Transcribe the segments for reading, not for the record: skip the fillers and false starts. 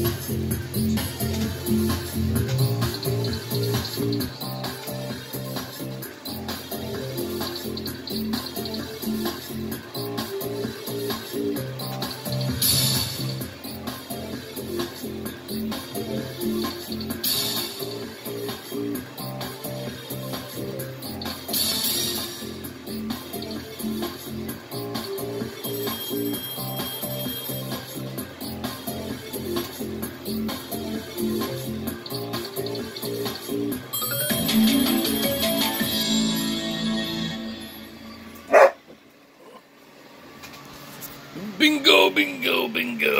Bingo, bingo, bingo.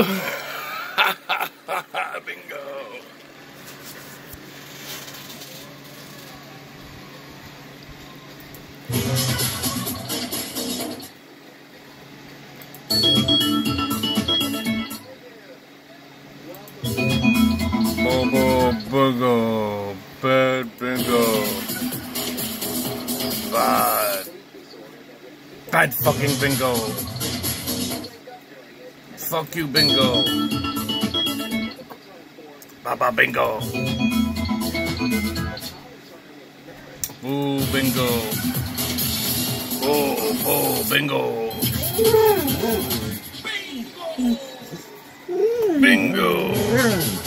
Bingo. Bobo bingo. Bad bingo. Bad. Bad fucking bingo. Fuck you, bingo. Baba bingo. Boo bingo. Oh, bingo. Bingo.